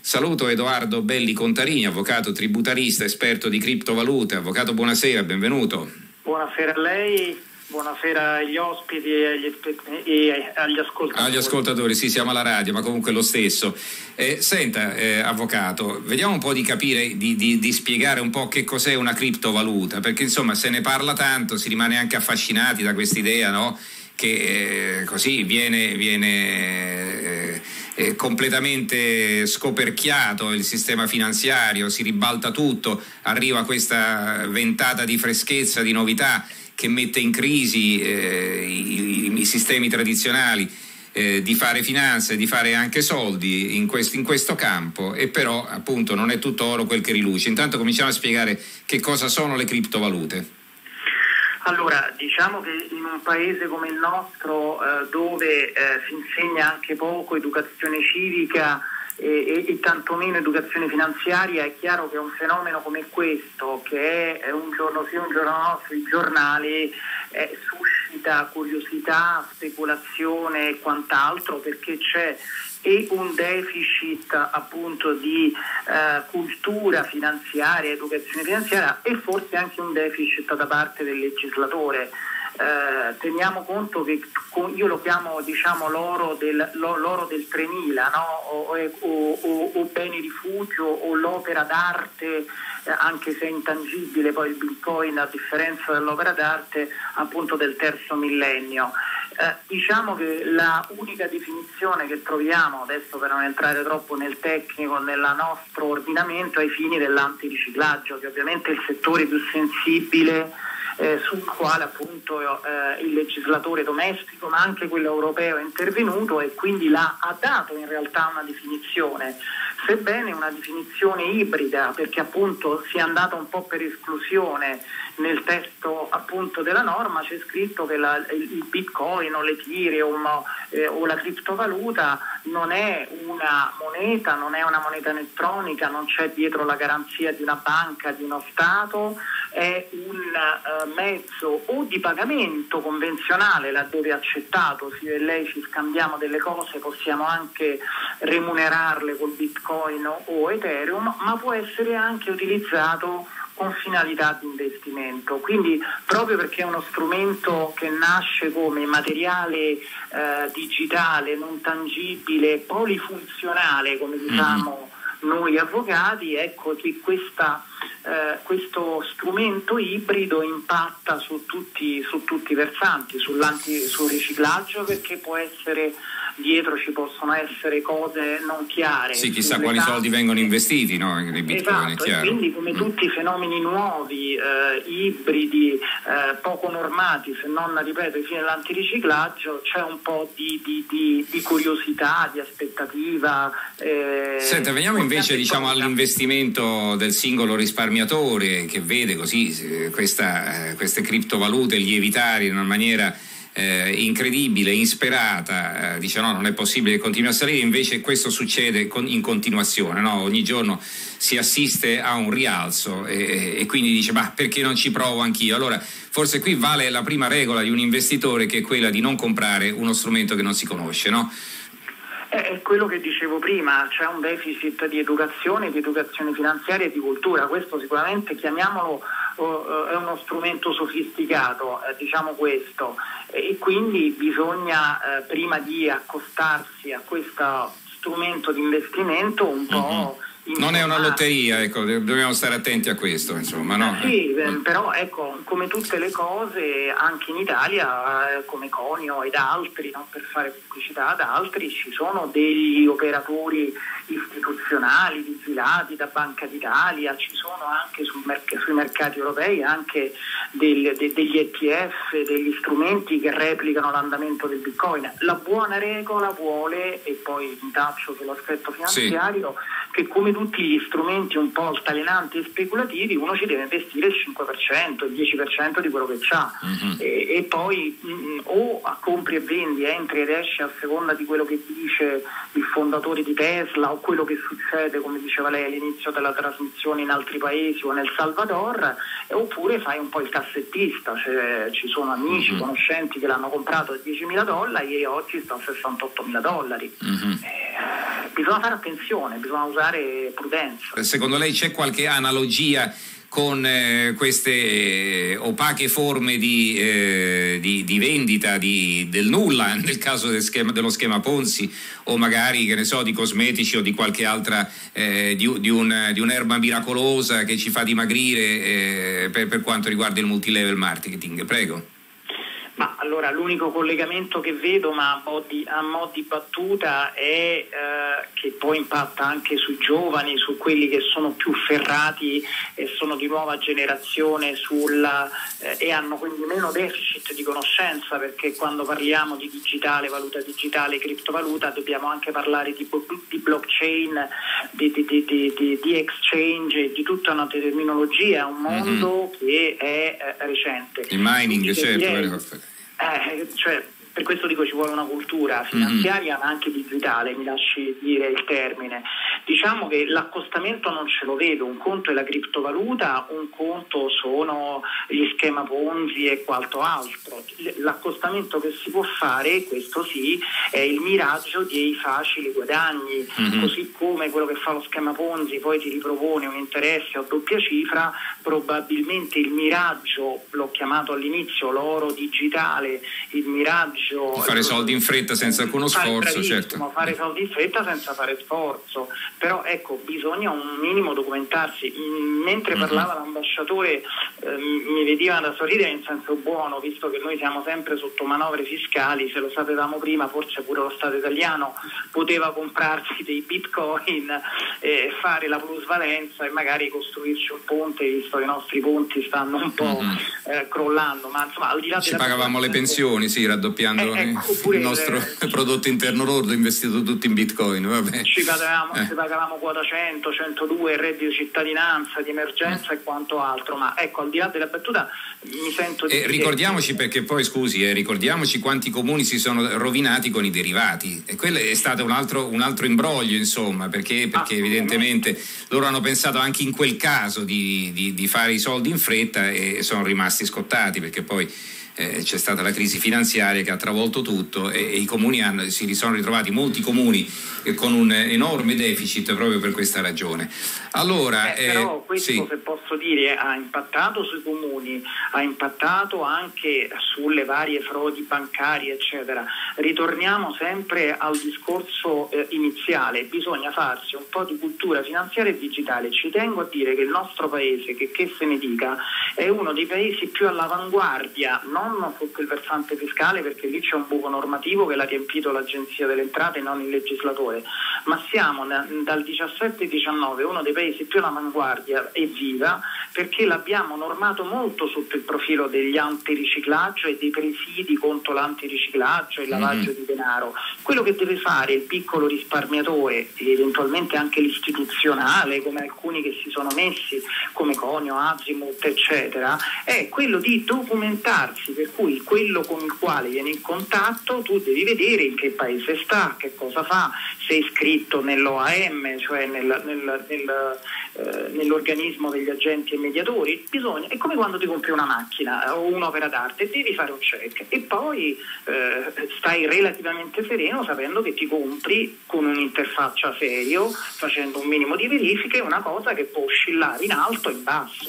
Saluto Edoardo Belli Contarini, avvocato tributarista, esperto di criptovalute. Avvocato, buonasera, benvenuto. Buonasera a lei, buonasera agli ospiti e agli ascoltatori. Agli ascoltatori, sì, siamo alla radio, ma comunque lo stesso. Senta, avvocato, vediamo un po' di capire, di spiegare un po' che cos'è una criptovaluta, perché insomma se ne parla tanto, si rimane anche affascinati da quest'idea, no? Che così viene completamente scoperchiato il sistema finanziario, si ribalta tutto, arriva questa ventata di freschezza, di novità che mette in crisi i sistemi tradizionali di fare finanza e di fare anche soldi in questo campo, e però appunto non è tutto oro quel che riluce. Intanto cominciamo a spiegare che cosa sono le criptovalute. Allora, diciamo che in un paese come il nostro, dove si insegna anche poco educazione civica e tantomeno educazione finanziaria, è chiaro che un fenomeno come questo, che è un giorno sì un giorno no sui giornali, suscita curiosità, speculazione e quant'altro, perché c'è un deficit appunto di cultura finanziaria, educazione finanziaria, e forse anche un deficit da parte del legislatore. Teniamo conto che io lo chiamo, diciamo, l'oro del 3000, no? o beni rifugio, o l'opera d'arte, anche se è intangibile poi il Bitcoin, a differenza dell'opera d'arte appunto del terzo millennio. Diciamo che la unica definizione che troviamo, adesso per non entrare troppo nel tecnico, nel nostro ordinamento, ai fini dell'antiriciclaggio, che ovviamente è il settore più sensibile, sul quale appunto il legislatore domestico ma anche quello europeo è intervenuto, e quindi ha dato in realtà una definizione, sebbene una definizione ibrida, perché appunto si è andata un po' per esclusione. Nel testo appunto della norma c'è scritto che il Bitcoin o l'Ethereum o la criptovaluta non è una moneta, non è una moneta elettronica, non c'è dietro la garanzia di una banca, di uno Stato, è un mezzo o di pagamento convenzionale, laddove accettato, se io e lei ci scambiamo delle cose possiamo anche remunerarle col Bitcoin o Ethereum, ma può essere anche utilizzato con finalità di investimento. Quindi proprio perché è uno strumento che nasce come materiale digitale, non tangibile, polifunzionale, come diciamo noi avvocati, ecco che questo strumento ibrido impatta su tutti i versanti, sul riciclaggio, perché può essere, dietro ci possono essere cose non chiare. Sì, chissà quali soldi vengono investiti, no? Nei Bitcoin, esatto, è chiaro. E quindi come tutti i fenomeni nuovi, ibridi, poco normati, se non, ripeto, ai fini dell'antiriciclaggio, c'è un po' di curiosità, di aspettativa. Senta, veniamo invece all'investimento del singolo risparmiatore, che vede così queste criptovalute lievitare in una maniera incredibile, insperata, dice no, non è possibile che continui a salire, invece questo succede in continuazione, no? Ogni giorno si assiste a un rialzo e quindi dice ma perché non ci provo anch'io? Allora forse qui vale la prima regola di un investitore, che è quella di non comprare uno strumento che non si conosce, no? È quello che dicevo prima, c'è un deficit di educazione finanziaria e di cultura. Questo sicuramente, chiamiamolo, è uno strumento sofisticato, diciamo questo, e quindi bisogna prima di accostarsi a questo strumento di investimento un po' non è una lotteria, ecco, dobbiamo stare attenti a questo, insomma, no? Sì, però ecco, come tutte le cose, anche in Italia, come Conio ed altri, no, per fare pubblicità ad altri, ci sono degli operatori istituzionali vigilati da Banca d'Italia, ci sono anche sui mercati europei anche degli ETF, degli strumenti che replicano l'andamento del Bitcoin. La buona regola vuole, e poi mi taccio sull'aspetto finanziario, che come tutti gli strumenti un po' altalenanti e speculativi uno ci deve investire il 5%, il 10% di quello che c'ha, e poi o compri e vendi, entri ed esci a seconda di quello che dice il fondatore di Tesla o quello che succede, come diceva lei all'inizio della trasmissione, in altri paesi o nel Salvador, oppure fai un po' il cassettista, cioè, ci sono amici, conoscenti che l'hanno comprato a $10.000 e oggi sta a $68.000. bisogna fare attenzione, bisogna usare prudenza. Secondo lei c'è qualche analogia con queste opache forme di vendita del nulla, nel caso dello schema Ponzi, o magari, che ne so, di cosmetici o di qualche altra, di un'erba miracolosa che ci fa dimagrire, per quanto riguarda il multilevel marketing? Prego. Ma allora l'unico collegamento che vedo, ma a mo' di battuta, è che poi impatta anche sui giovani, su quelli che sono più ferrati e sono di nuova generazione e hanno quindi meno deficit di conoscenza, perché quando parliamo di digitale, valuta digitale, criptovaluta, dobbiamo anche parlare di blockchain, di exchange, di tutta una terminologia, un mondo che è recente. Il mining, certo. Cioè, per questo dico ci vuole una cultura finanziaria ma anche digitale, mi lasci dire il termine. Diciamo che l'accostamento non ce lo vedo, un conto è la criptovaluta, un conto sono gli schema Ponzi e quanto altro. L'accostamento che si può fare, questo sì, è il miraggio dei facili guadagni, così come quello che fa lo schema Ponzi poi ti ripropone un interesse a doppia cifra, probabilmente il miraggio, l'ho chiamato all'inizio l'oro digitale, il miraggio fare soldi in fretta senza alcuno sforzo, certo. Fare soldi in fretta senza fare sforzo, però ecco, bisogna un minimo documentarsi. Mentre parlava l'ambasciatore mi veniva da sorridere in senso buono, visto che noi siamo sempre sotto manovre fiscali, se lo sapevamo prima forse pure lo Stato italiano poteva comprarsi dei bitcoin e fare la plusvalenza e magari costruirci un ponte, visto che i nostri ponti stanno un po' crollando, ma insomma al di là ci pagavamo le pensioni, sì, raddoppiando il nostro prodotto interno lordo investito tutto in bitcoin, vabbè. Ci pagavamo quota 100, 102, reddito di cittadinanza, di emergenza e quanto altro, ma ecco, al di là della battuta mi sento di ricordiamoci, perché poi scusi, ricordiamoci quanti comuni si sono rovinati con i derivati, e quello è stato un altro imbroglio, insomma, perché evidentemente loro hanno pensato anche in quel caso di fare i soldi in fretta e sono rimasti scottati, perché poi c'è stata la crisi finanziaria che ha travolto tutto e i comuni si sono ritrovati, molti comuni, con un enorme deficit proprio per questa ragione. Allora, però questo, sì, se posso dire, ha impattato sui comuni, ha impattato anche sulle varie frodi bancarie, eccetera. Ritorniamo sempre al discorso iniziale, bisogna farsi un po' di cultura finanziaria e digitale. Ci tengo a dire che il nostro paese, che se ne dica, è uno dei paesi più all'avanguardia, non sotto il versante fiscale, perché lì c'è un buco normativo che l'ha riempito l'Agenzia delle Entrate e non il legislatore, ma siamo dal 17-19 uno dei paesi più all'avanguardia e viva, perché l'abbiamo normato molto sotto il profilo degli antiriciclaggio e dei presidi contro l'antiriciclaggio e il lavaggio di denaro. Quello che deve fare il piccolo risparmiatore e eventualmente anche l'istituzionale, come alcuni che si sono messi, come Conio, Azimut, eccetera, è quello di documentarsi, per cui quello con il quale viene in contatto tu devi vedere in che paese sta, che cosa fa, se è iscritto nell'OAM, cioè nell'organismo degli agenti e mediatori. È come quando ti compri una macchina o un'opera d'arte, devi fare un check e poi stai relativamente sereno sapendo che ti compri con un'interfaccia serio, facendo un minimo di verifiche, una cosa che può oscillare in alto e in basso.